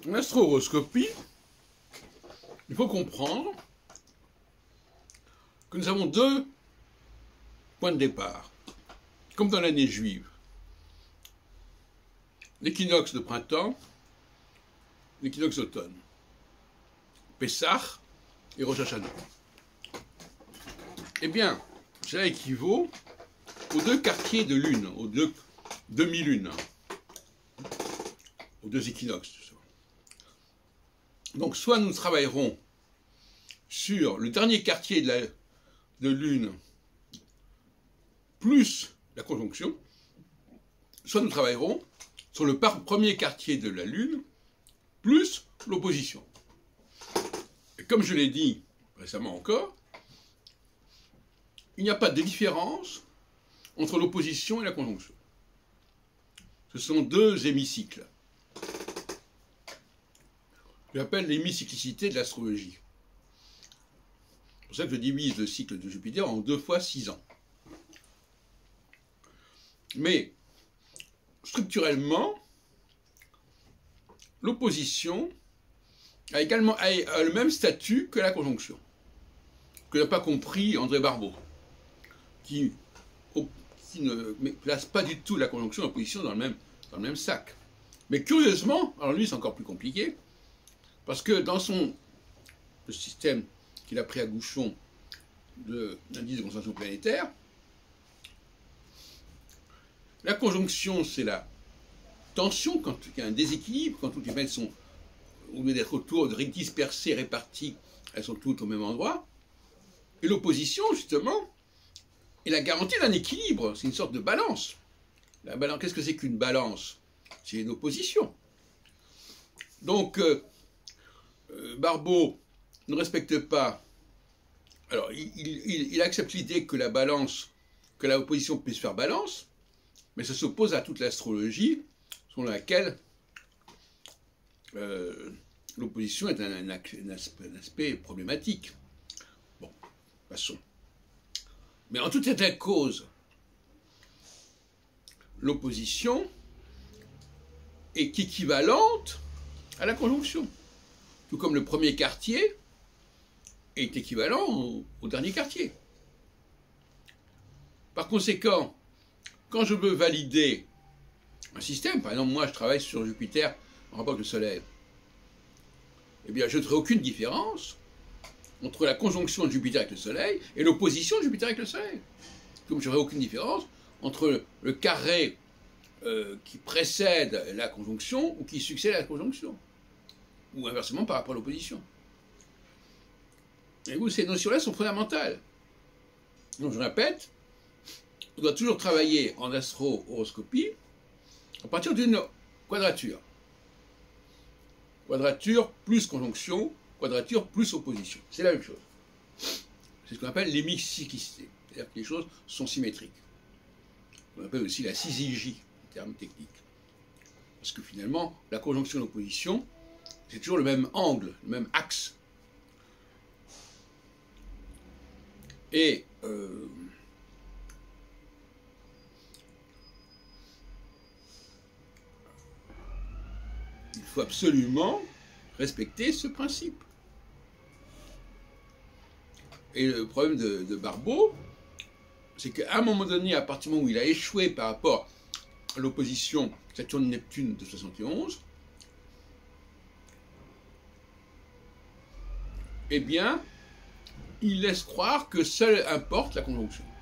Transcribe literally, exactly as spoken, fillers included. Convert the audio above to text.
En astro-horoscopie, il faut comprendre que nous avons deux points de départ, comme dans l'année juive. L'équinoxe de printemps, l'équinoxe d'automne, Pessah et Rosh Hashanah. Eh bien, cela équivaut aux deux quartiers de lune, aux deux demi-lunes, aux deux équinoxes. Donc, soit nous travaillerons sur le dernier quartier de, la, de lune plus la conjonction, soit nous travaillerons sur le premier quartier de la lune plus l'opposition. Et comme je l'ai dit récemment encore, il n'y a pas de différence entre l'opposition et la conjonction. Ce sont deux hémicycles. J'appelle l'hémicyclicité de l'astrologie. C'est pour ça que je divise le cycle de Jupiter en deux fois six ans. Mais, structurellement, l'opposition a également a le même statut que la conjonction, que n'a pas compris André Barbeau, qui, qui ne place pas du tout la conjonction et l'opposition dans le même, dans le même sac. Mais curieusement, alors lui c'est encore plus compliqué, parce que dans son le système qu'il a pris à Gouchon de l'indice de concentration planétaire, la conjonction c'est la tension, quand il y a un déséquilibre, quand toutes les planètes sont, au lieu d'être autour, de dispersées, réparties, elles sont toutes au même endroit. Et l'opposition, justement, est la garantie d'un équilibre, c'est une sorte de balance. La balance, qu'est-ce que c'est qu'une balance? C'est une opposition. Donc, euh, euh, Barbeau ne respecte pas, alors il, il, il accepte l'idée que la balance, que la opposition puisse faire balance, mais ça s'oppose à toute l'astrologie, selon laquelle euh, l'opposition est un, un, un, aspect, un aspect problématique. Bon, passons. Mais en tout état de cause, l'opposition est équivalente à la conjonction. Tout comme le premier quartier est équivalent au, au dernier quartier. Par conséquent, quand je veux valider un système, par exemple, moi je travaille sur Jupiter en rapport avec le Soleil, eh bien je ne ferai aucune différence entre la conjonction de Jupiter avec le Soleil et l'opposition de Jupiter avec le Soleil. Comme je n'aurai aucune différence entre le carré euh, qui précède la conjonction ou qui succède à la conjonction, ou inversement par rapport à l'opposition. Et vous, ces notions-là sont fondamentales. Donc je répète, on doit toujours travailler en astro-horoscopie à partir d'une quadrature. Quadrature plus conjonction, quadrature plus opposition. C'est la même chose. C'est ce qu'on appelle l'hémicyclicité. C'est-à-dire que les choses sont symétriques. On appelle aussi la syzygie, en termes techniques. Parce que finalement, la conjonction et l'opposition, c'est toujours le même angle, le même axe. Et euh, il faut absolument respecter ce principe. Et le problème de, de Barbeau, c'est qu'à un moment donné, à partir du moment où il a échoué par rapport à l'opposition Saturne-Neptune de soixante et onze, eh bien, il laisse croire que seule importe la conjonction.